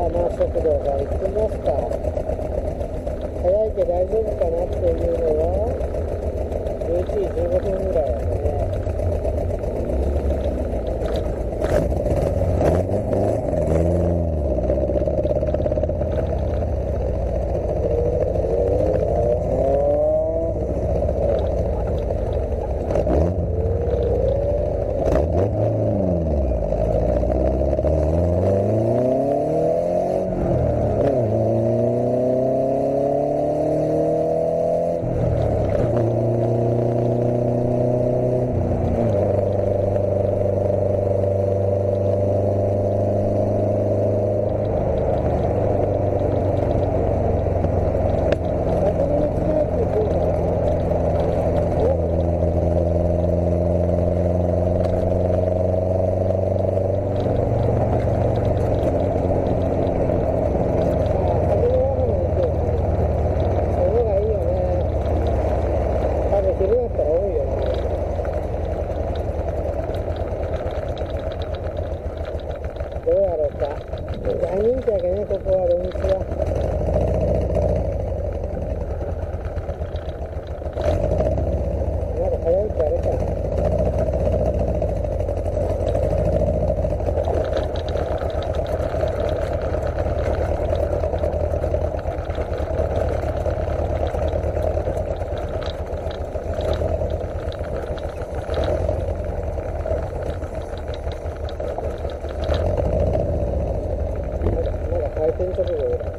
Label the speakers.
Speaker 1: 満速度がいってみますか。早いけ大丈夫かなっていうのは11時15分ぐらいだね。どうやろうか。大人気やけどね、ここは土日は。まだ早いってあれか。まだ開店直後だ。